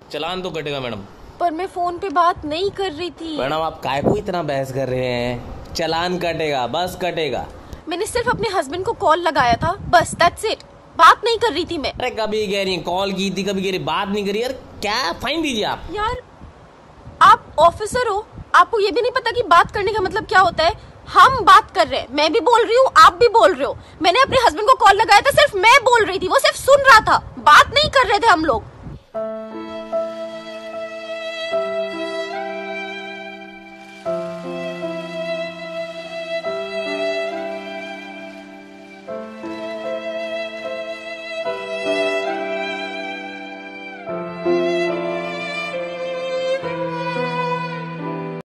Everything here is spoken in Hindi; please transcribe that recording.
चालान तो कटेगा मैडम। पर मैं फोन पे बात नहीं कर रही थी। मैडम आप काय को इतना बहस कर रहे हैं? चालान कटेगा, बस कटेगा। मैंने सिर्फ अपने हस्बैंड को कॉल लगाया था, बस दैट्स इट। बात नहीं कर रही थी मैं। अरे कभी कह रही कॉल की थी, कभी कह रही बात नहीं करी। यार क्या फाइन दीजिए आप। यार आप ऑफिसर हो, आपको ये भी नहीं पता कि बात करने का मतलब क्या होता है? हम बात कर रहे हैं, मैं भी बोल रही हूँ, आप भी बोल रहे हो। मैंने अपने हस्बैंड को कॉल लगाया था, सिर्फ मैं बोल रही थी, वो सिर्फ सुन रहा था, बात नहीं कर रहे थे हम लोग।